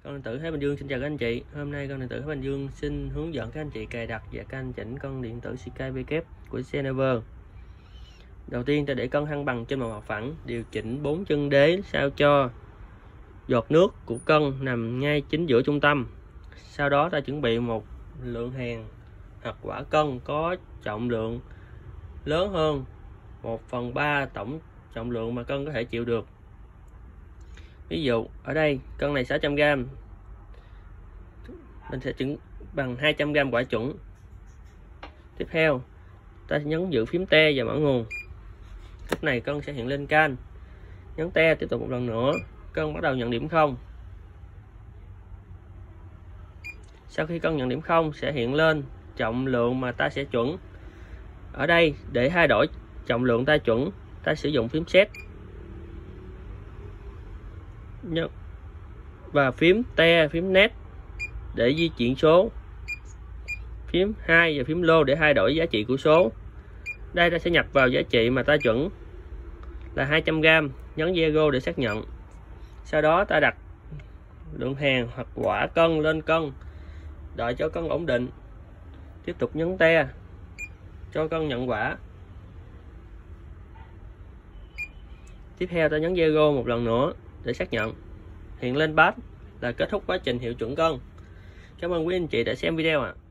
Con điện tử Thái Bình Dương xin chào các anh chị. Hôm nay con điện tử Thái Bình Dương xin hướng dẫn các anh chị cài đặt và canh chỉnh con điện tử SkyBackup của Cenever. Đầu tiên ta để cân thăng bằng trên mặt phẳng, điều chỉnh 4 chân đế sao cho giọt nước của cân nằm ngay chính giữa trung tâm. Sau đó ta chuẩn bị một lượng hàng hoặc quả cân có trọng lượng lớn hơn 1/3 tổng trọng lượng mà cân có thể chịu được. Ví dụ ở đây cân này 600g, mình sẽ chỉnh bằng 200g quả chuẩn. Tiếp theo ta nhấn giữ phím T và mở nguồn. Lúc này cân sẽ hiện lên can. Nhấn T tiếp tục một lần nữa, cân bắt đầu nhận điểm 0. Sau khi cân nhận điểm 0 sẽ hiện lên trọng lượng mà ta sẽ chuẩn. Ở đây để thay đổi trọng lượng ta chuẩn, ta sử dụng phím Set và phím T, phím Net để di chuyển số, phím 2 và phím lô để thay đổi giá trị của số. Đây ta sẽ nhập vào giá trị mà ta chuẩn là 200g, nhấn zero để xác nhận. Sau đó ta đặt lượng hàng hoặc quả cân lên cân, đợi cho cân ổn định, tiếp tục nhấn T cho cân nhận quả. Tiếp theo ta nhấn zero một lần nữa để xác nhận. Hiện lên pass là kết thúc quá trình hiệu chuẩn cân. Cảm ơn quý anh chị đã xem video ạ.